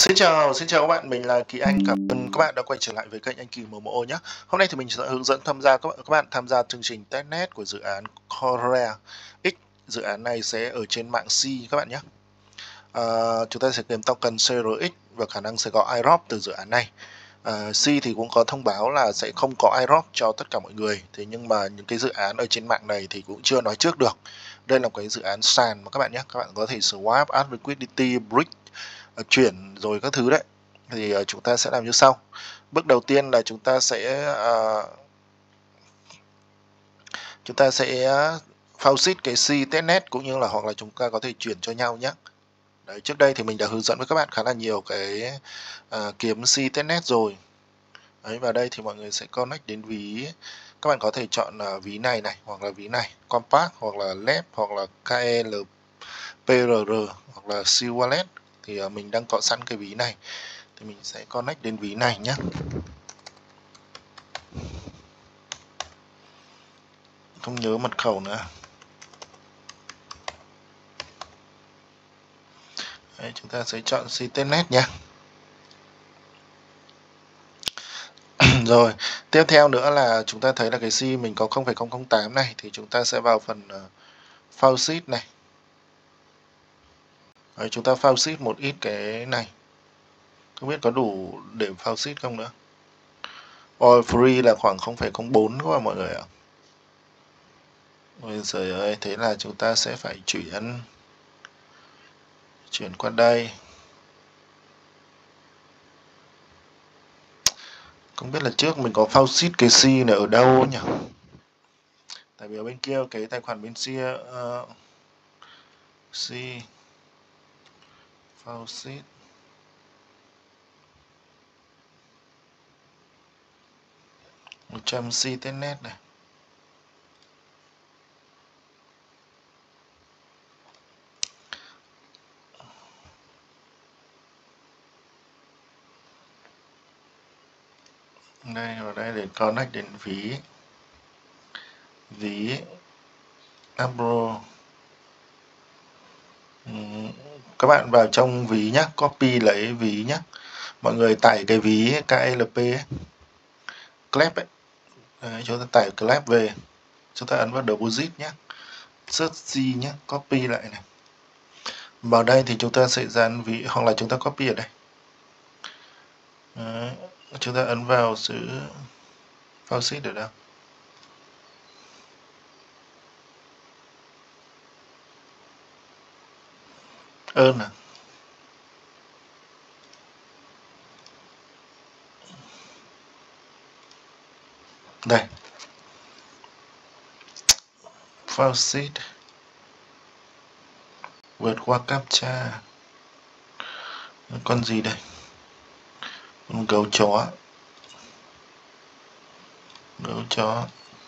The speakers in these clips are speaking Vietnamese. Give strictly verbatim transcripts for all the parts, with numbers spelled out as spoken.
Xin chào, xin chào các bạn, mình là Kỳ Anh. Cảm ơn các bạn đã quay trở lại với kênh Anh Kỳ em em o nhé. Hôm nay thì mình sẽ hướng dẫn tham gia các bạn, các bạn tham gia chương trình testnet của dự án Korea X. Dự án này sẽ ở trên mạng C các bạn nhé. À, chúng ta sẽ kiếm token xê rờ ích và khả năng sẽ có airdrop từ dự án này. À, C thì cũng có thông báo là sẽ không có airdrop cho tất cả mọi người. Thế nhưng mà những cái dự án ở trên mạng này thì cũng chưa nói trước được. Đây là một cái dự án sàn mà các bạn nhé. Các bạn có thể swap, add liquidity, brick, chuyển rồi các thứ đấy. Thì uh, chúng ta sẽ làm như sau. Bước đầu tiên là chúng ta sẽ uh, chúng ta sẽ faucet cái C testnet cũng như là hoặc là chúng ta có thể chuyển cho nhau nhé. Đấy, trước đây thì mình đã hướng dẫn với các bạn khá là nhiều cái uh, kiếm C testnet rồi. Đấy, và đây thì mọi người sẽ connect đến ví. Các bạn có thể chọn uh, ví này này hoặc là ví này, compact hoặc là lep hoặc là ca e lờ pê rờ rờ hoặc là C wallet. Thì uh, mình đang có sẵn cái ví này thì mình sẽ connect đến ví này nhé. Không nhớ mật khẩu nữa. Đấy, chúng ta sẽ chọn C testnet nhé. Rồi, tiếp theo nữa là chúng ta thấy là cái C mình có không phẩy không không tám này thì chúng ta sẽ vào phần uh, faucet này. Đấy, chúng ta faucet một ít cái này. Không biết có đủ để faucet không nữa. Oil free là khoảng không phẩy không bốn các bạn mọi người ạ. Ôi giời ơi, thế là chúng ta sẽ phải chuyển chuyển qua đây. Không biết là trước mình có faucet cái C này ở đâu nhỉ? Tại vì ở bên kia cái tài khoản bên kia uh, C faucet một trăm C testnet này. Đây, vào đây để connect đến ví ví Abro. Uhm, các bạn vào trong ví nhé, copy lấy ví nhé. Mọi người tải cái ví ca e lờ pê ấy, Clap ấy. Đấy, chúng ta tải Clap về, chúng ta ấn vào deposit nhé, search C nhé, copy lại này. Vào đây thì chúng ta sẽ dán ví hoặc là chúng ta copy ở đây. Đấy, chúng ta ấn vào chữ faucet ở đâu? Ơn à? Đây. Faucet. Vượt qua captcha. Con gì đây? Con gấu chó. Gấu chó.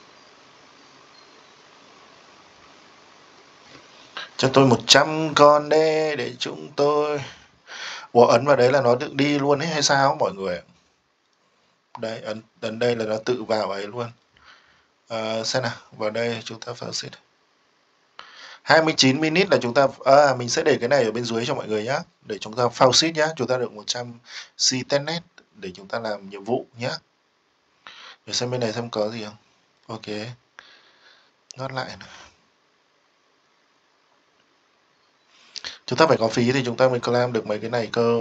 Cho tôi một trăm con đê để chúng tôi. Ủa, ấn vào đấy là nó tự đi luôn ấy hay sao mọi người? Đây, ấn, ấn đây là nó tự vào ấy luôn. À, xem nào, vào đây chúng ta faucet. hai mươi chín minute là chúng ta à, mình sẽ để cái này ở bên dưới cho mọi người nhé, để chúng ta faucet nhé, chúng ta được một trăm C testnet để chúng ta làm nhiệm vụ nhé. Để xem bên này xem có gì không. Ok, nót lại này. Chúng ta phải có phí thì chúng ta mới claim được mấy cái này cơ.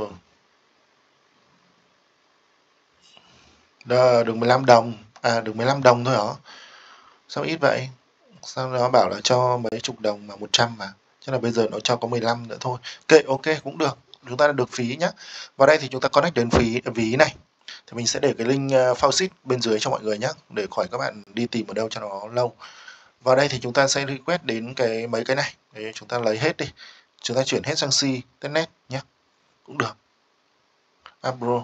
Đó, được mười lăm đồng. À, được mười lăm đồng thôi hả? Sao ít vậy? Sao nó bảo là cho mấy chục đồng mà một trăm mà. Chứ là bây giờ nó cho có mười lăm nữa thôi. Kệ, ok, cũng được. Chúng ta đã được phí nhá. Vào đây thì chúng ta connect đến phí ví này. Thì mình sẽ để cái link uh, faucet bên dưới cho mọi người nhé, để khỏi các bạn đi tìm ở đâu cho nó lâu. Vào đây thì chúng ta sẽ request đến cái mấy cái này. Để chúng ta lấy hết đi. Chúng ta chuyển hết sang C testnet nhé. Cũng được. Abro.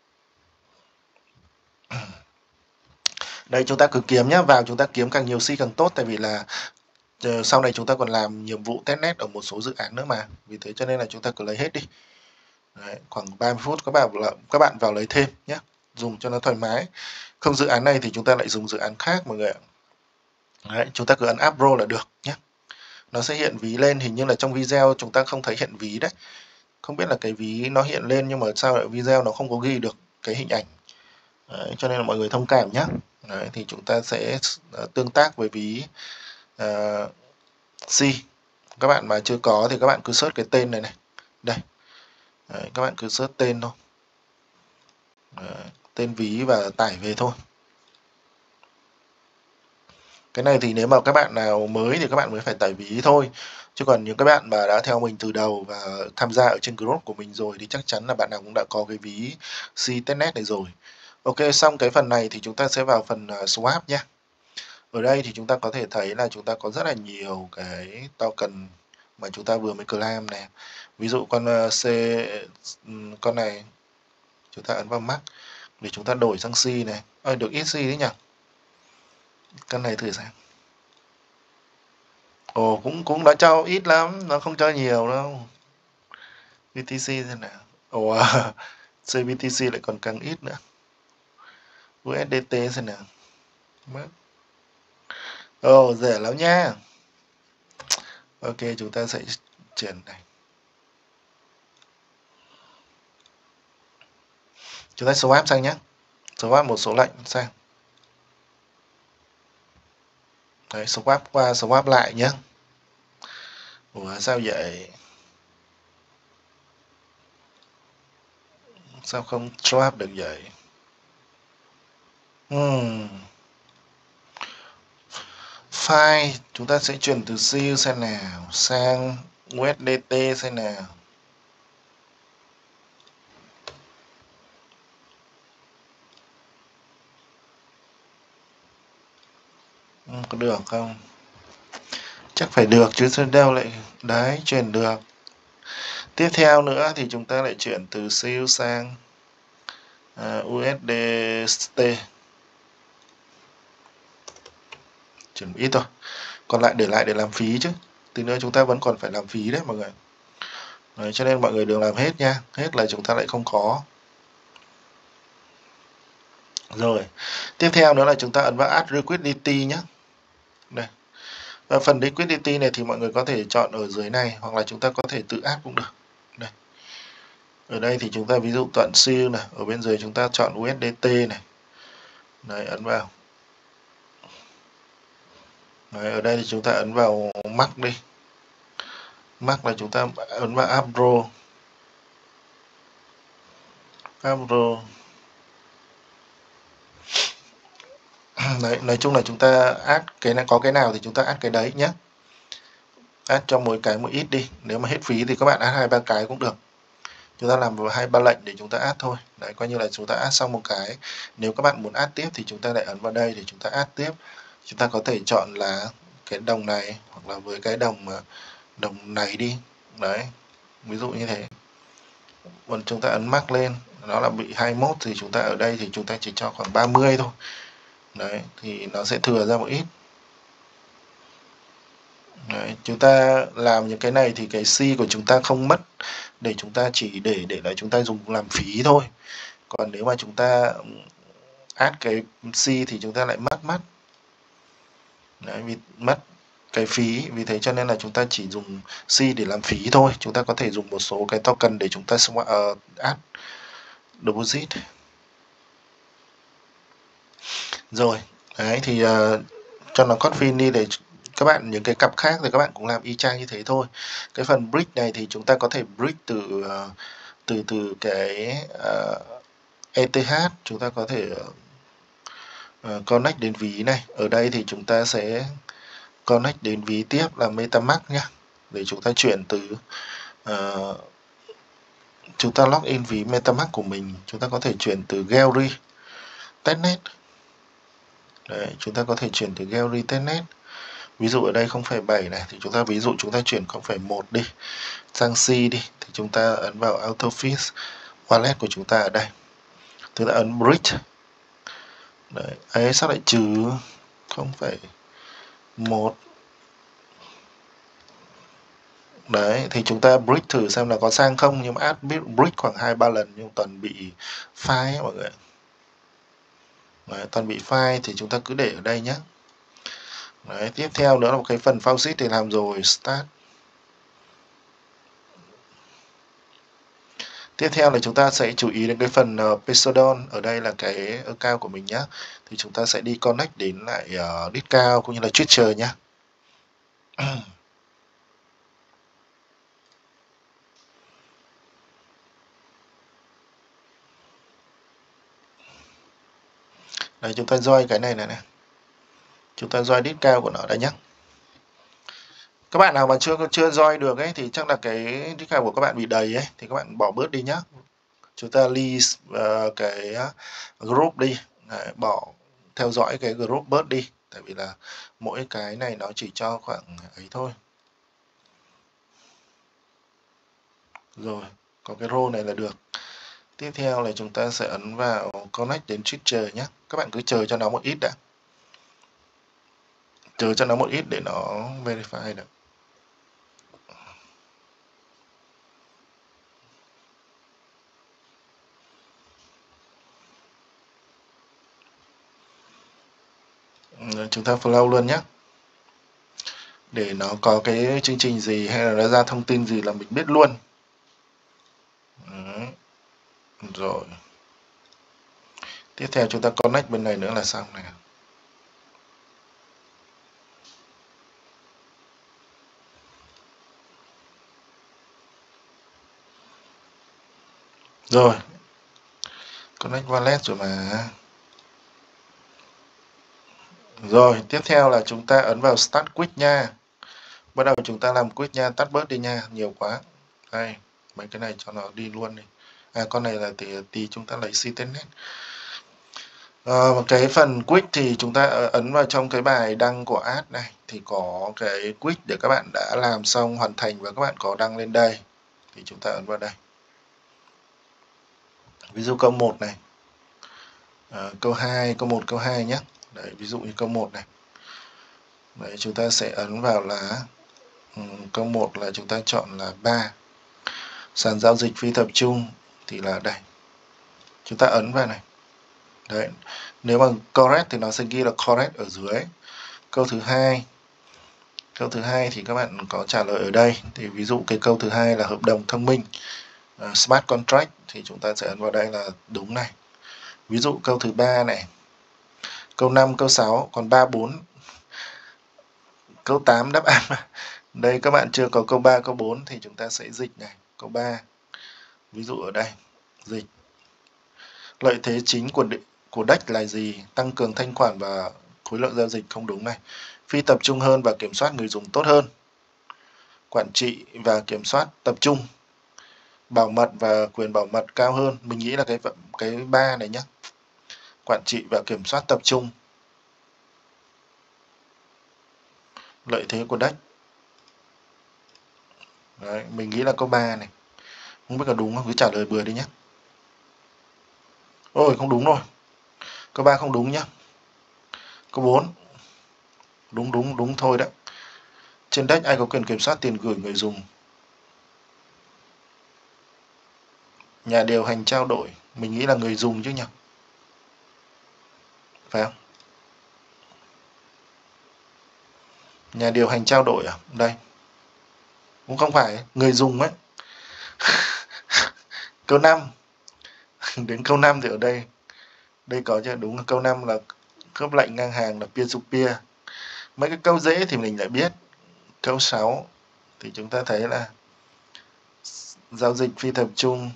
Đây, chúng ta cứ kiếm nhé, vào chúng ta kiếm càng nhiều C càng tốt, tại vì là uh, sau này chúng ta còn làm nhiệm vụ testnet ở một số dự án nữa mà. Vì thế cho nên là chúng ta cứ lấy hết đi. Đấy, khoảng ba mươi phút các bạn các bạn vào lấy thêm nhé, dùng cho nó thoải mái. Không dự án này thì chúng ta lại dùng dự án khác mọi người ạ. Đấy, chúng ta cứ ấn Abro là được nhé. Nó sẽ hiện ví lên, hình như là trong video chúng ta không thấy hiện ví đấy. không biết là cái ví nó hiện lên nhưng mà sao lại video nó không có ghi được cái hình ảnh. Đấy, cho nên là mọi người thông cảm nhé. Đấy, thì chúng ta sẽ uh, tương tác với ví uh, C. Các bạn mà chưa có thì các bạn cứ search cái tên này này. Đây. Đấy, các bạn cứ search tên thôi. Đấy, tên ví và tải về thôi. Cái này thì nếu mà các bạn nào mới thì các bạn mới phải tải ví thôi. Chứ còn những các bạn mà đã theo mình từ đầu và tham gia ở trên group của mình rồi thì chắc chắn là bạn nào cũng đã có cái ví C testnet này rồi. Ok, xong cái phần này thì chúng ta sẽ vào phần uh, swap nhé. Ở đây thì chúng ta có thể thấy là chúng ta có rất là nhiều cái token mà chúng ta vừa mới claim này. Ví dụ con uh, C, con này chúng ta ấn vào max để chúng ta đổi sang C này. Ơi, được ít C đấy nhỉ. Con này thử xem. Ồ, cũng cũng nó cho ít lắm, nó không cho nhiều đâu. bê tê xê thế nào? Ồ, xê bê tê xê lại còn càng ít nữa. u ét đê tê thế nào? Mất. Ồ, rẻ lắm nha. Ok, chúng ta sẽ chuyển này. Chúng ta swap sang nhé. Swap một số lệnh sang. Đấy, swap qua swap lại nhé. Ủa, sao vậy? Sao không swap được vậy? Hmm. File, chúng ta sẽ chuyển từ C xem nào, sang u ét đê tê xem nào. Ừ, có được không? Chắc phải được chứ sao đâu lại. Đấy, chuyển được. Tiếp theo nữa thì chúng ta lại chuyển từ xê u sang uh, u ét đê tê. Chuyển ít thôi. Còn lại để lại để làm phí chứ. Tí nữa chúng ta vẫn còn phải làm phí đấy mọi người. Đấy, cho nên mọi người đừng làm hết nha. Hết là chúng ta lại không có. Rồi. Tiếp theo nữa là chúng ta ấn vào Add Liquidity nhé. Đây. Và phần Liquidity này thì mọi người có thể chọn ở dưới này hoặc là chúng ta có thể tự add cũng được. Đây. Ở đây thì chúng ta ví dụ chọn siêu này, ở bên dưới chúng ta chọn u ét đê tê này. Đấy, ấn vào. Đấy, ở đây thì chúng ta ấn vào max đi. Max là chúng ta ấn vào Appro. Appro. Đấy, nói chung là chúng ta add cái này, có cái nào thì chúng ta add cái đấy nhé. Add cho mỗi cái một ít đi. Nếu mà hết phí thì các bạn add hai ba cái cũng được. Chúng ta làm vào hai ba lệnh để chúng ta add thôi. Đấy, coi như là chúng ta add xong một cái. Nếu các bạn muốn add tiếp thì chúng ta lại ấn vào đây để chúng ta add tiếp. Chúng ta có thể chọn là cái đồng này hoặc là với cái đồng đồng này đi. Đấy, ví dụ như thế. Còn chúng ta ấn max lên, nó là bị hai mươi mốt thì chúng ta ở đây thì chúng ta chỉ cho khoảng ba mươi thôi. Đấy, thì nó sẽ thừa ra một ít. Đấy, chúng ta làm những cái này thì cái C của chúng ta không mất, để chúng ta chỉ để để lại chúng ta dùng làm phí thôi. Còn nếu mà chúng ta add cái C thì chúng ta lại mất mất. Đấy, vì mất cái phí, vì thế cho nên là chúng ta chỉ dùng C để làm phí thôi. Chúng ta có thể dùng một số cái token để chúng ta uh, add deposit. Rồi, đấy thì uh, cho nó config đi để các bạn những cái cặp khác thì các bạn cũng làm y chang như thế thôi. Cái phần bridge này thì chúng ta có thể bridge từ uh, từ từ cái uh, e tê hát, chúng ta có thể uh, connect đến ví này. Ở đây thì chúng ta sẽ connect đến ví tiếp là MetaMask nhé, để chúng ta chuyển từ uh, chúng ta login ví MetaMask của mình, chúng ta có thể chuyển từ gallery testnet. Đấy, chúng ta có thể chuyển từ gallery testnet. Ví dụ ở đây không phẩy bảy này thì chúng ta ví dụ chúng ta chuyển không phẩy một đi sang C đi, thì chúng ta ấn vào AutoFish wallet của chúng ta ở đây. Chúng ta ấn bridge. Đấy, ấy sao lại trừ không phẩy một. Đấy, thì chúng ta bridge thử xem là có sang không, nhưng mà add bridge khoảng hai ba lần nhưng toàn bị file ấy, mọi người. Đấy, toàn bị file thì chúng ta cứ để ở đây nhé. Đấy, tiếp theo nữa là một cái phần faucet thì làm rồi, start. Tiếp theo là chúng ta sẽ chú ý đến cái phần uh, Pesodon, ở đây là cái account của mình nhé. Thì chúng ta sẽ đi connect đến lại uh, Discount cũng như là Twitter nhé. Đấy, chúng ta join cái này này này. Chúng ta join Discount của nó đây nhé. Các bạn nào mà chưa chưa join được ấy thì chắc là cái Discount của các bạn bị đầy ấy, thì các bạn bỏ bớt đi nhé. Chúng ta list uh, cái group đi. Đấy, bỏ theo dõi cái group bớt đi, tại vì là mỗi cái này nó chỉ cho khoảng ấy thôi. Rồi, có cái role này là được. Tiếp theo là chúng ta sẽ ấn vào connect đến Twitter nhé. Các bạn cứ chờ cho nó một ít đã. Chờ cho nó một ít để nó verify được. Rồi, chúng ta follow luôn nhé. Để nó có cái chương trình gì hay là nó ra thông tin gì là mình biết luôn. Đấy. Rồi. Tiếp theo chúng ta connect bên này nữa là xong này. Rồi. Connect wallet rồi mà. Rồi, tiếp theo là chúng ta ấn vào Start Quick nha. Bắt đầu chúng ta làm quick nha, tắt bớt đi nha, nhiều quá. Đây, mấy cái này cho nó đi luôn đi. À, con này là thì tí chúng ta lấy Ctenet. À, cái phần quick thì chúng ta ấn vào trong cái bài đăng của ad này thì có cái quick để các bạn đã làm xong hoàn thành và các bạn có đăng lên đây. Thì chúng ta ấn vào đây. Ví dụ câu một này. À, câu hai, câu một, câu hai nhé. Đấy, ví dụ như câu một này. Đấy, chúng ta sẽ ấn vào là um, câu một là chúng ta chọn là ba. Sàn giao dịch phi tập trung thì là đây. Chúng ta ấn vào này. Đấy. Nếu mà correct thì nó sẽ ghi là correct ở dưới. Câu thứ hai. Câu thứ hai thì các bạn có trả lời ở đây. Thì ví dụ cái câu thứ hai là hợp đồng thông minh, uh, smart contract thì chúng ta sẽ ấn vào đây là đúng này. Ví dụ câu thứ ba này. Câu năm, câu sáu, còn ba, bốn. Câu tám đáp án. Đây các bạn chưa có câu ba, câu bốn thì chúng ta sẽ dịch này. Câu ba. Ví dụ ở đây, dịch. Lợi thế chính của của đê e xê là gì? Tăng cường thanh khoản và khối lượng giao dịch, không đúng này. Phi tập trung hơn và kiểm soát người dùng tốt hơn. Quản trị và kiểm soát tập trung. Bảo mật và quyền bảo mật cao hơn. Mình nghĩ là cái cái ba này nhé. Quản trị và kiểm soát tập trung. Lợi thế của đê e xê. Đấy, mình nghĩ là câu ba này. Không biết là đúng không? Cứ trả lời bừa đi nhé. Ôi, không đúng rồi. Câu ba không đúng nhé. Câu bốn. Đúng, đúng, đúng thôi đấy. Trên đê e xê ai có quyền kiểm soát tiền gửi người dùng? Nhà điều hành trao đổi. Mình nghĩ là người dùng chứ nhỉ? Phải không? Nhà điều hành trao đổi à? Đây. Cũng không phải. Người dùng ấy. Câu năm. Đến câu năm thì ở đây. Đây có chứ. Đúng là câu năm là khớp lệnh ngang hàng là peer-to-peer. Mấy cái câu dễ thì mình lại biết. Câu sáu thì chúng ta thấy là giao dịch phi tập trung.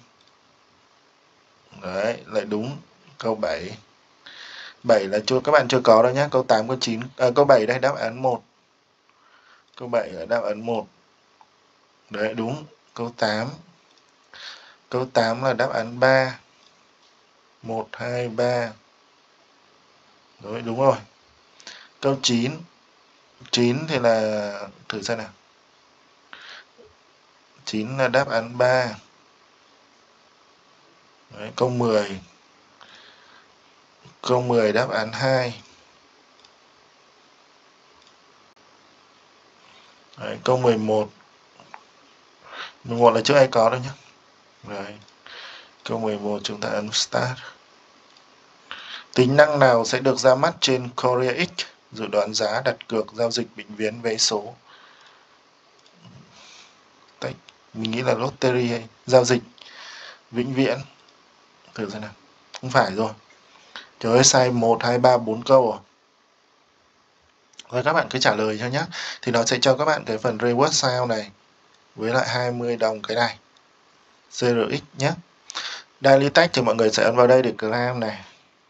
Đấy, lại đúng. Câu bảy. bảy là chưa các bạn chưa có đâu nhé. Câu tám, câu chín, à, câu bảy đây đáp án một. Câu bảy là đáp án một. Đấy, đúng. Câu tám. Câu tám là đáp án ba. một, hai, ba. Đấy, đúng rồi. Câu chín. chín thì là thử xem nào. chín là đáp án ba. Đấy, câu mười. Câu mười đáp án hai. Đấy, câu mười một. mười một là trước ai có đâu nhé. Đấy. Câu mười một chúng ta ấn Start. Tính năng nào sẽ được ra mắt trên Korea X? Dự đoán giá, đặt cược, giao dịch bệnh viễn, vé số. Mình nghĩ là lottery hay giao dịch. vĩnh viễn. Thử xem nào. Không phải rồi. Trời ơi, sai một, hai, ba, bốn câu rồi. Rồi các bạn cứ trả lời cho nhé. Thì nó sẽ cho các bạn cái phần reward sound này với lại hai mươi đồng cái này. xê rờ ích nhé. Daily text thì mọi người sẽ ấn vào đây để clam này.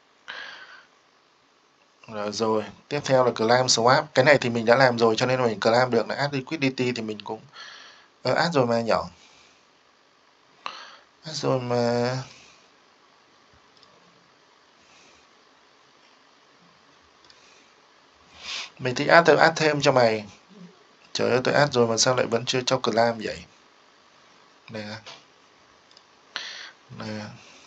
Rồi, rồi tiếp theo là clam swap. Cái này thì mình đã làm rồi cho nên mình clam được là add liquidity thì mình cũng ờ, add rồi mà nhỏ. Add rồi mà. Mình thích add, tôi add thêm cho mày. Trời ơi, tôi add rồi mà sao lại vẫn chưa cho clam vậy? Nè. Nè.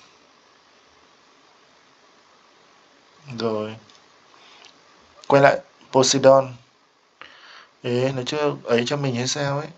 Rồi. Quay lại Poseidon. Ê, nó chưa ấy cho mình hay sao ấy.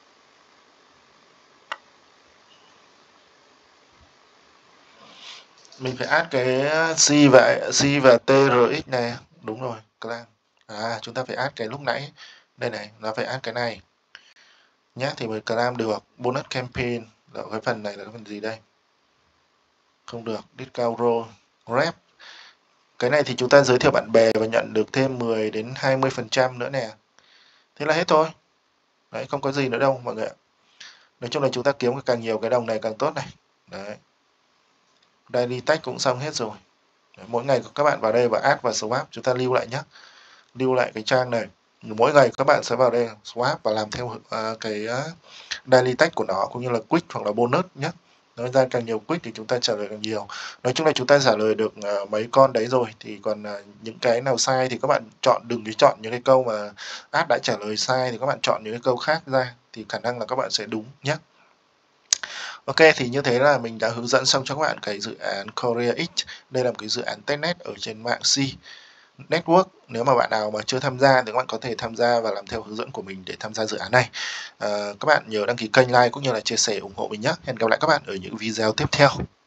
Mình phải add cái C và C và tê rờ ích này. Đúng rồi, clam. À, chúng ta phải add cái lúc nãy. Đây này, nó phải add cái này. Nhá, thì mới clam được. Bonus campaign. Là cái phần này là cái phần gì đây? Không được. Discount roll. Rep. Cái này thì chúng ta giới thiệu bạn bè và nhận được thêm mười đến hai mươi phần trăm nữa nè. Thế là hết thôi. Đấy, không có gì nữa đâu mọi người ạ. Nói chung là chúng ta kiếm càng nhiều cái đồng này càng tốt này. Đấy. Daily tech cũng xong hết rồi. Đấy, mỗi ngày các bạn vào đây và add và swap, chúng ta lưu lại nhé. Lưu lại cái trang này. Mỗi ngày các bạn sẽ vào đây swap và làm theo uh, cái uh, daily tech của nó cũng như là quick hoặc là bonus nhé. Nói ra càng nhiều quick thì chúng ta trả lời càng nhiều. Nói chung là chúng ta trả lời được uh, mấy con đấy rồi, thì còn uh, những cái nào sai thì các bạn chọn, đừng cái chọn những cái câu mà app đã trả lời sai thì các bạn chọn những cái câu khác ra thì khả năng là các bạn sẽ đúng nhé. Ok, thì như thế là mình đã hướng dẫn xong cho các bạn cái dự án Korea X. Đây là một cái dự án testnet ở trên mạng C Network. Nếu mà bạn nào mà chưa tham gia thì các bạn có thể tham gia và làm theo hướng dẫn của mình để tham gia dự án này. À, các bạn nhớ đăng ký kênh, like cũng như là chia sẻ ủng hộ mình nhé. Hẹn gặp lại các bạn ở những video tiếp theo.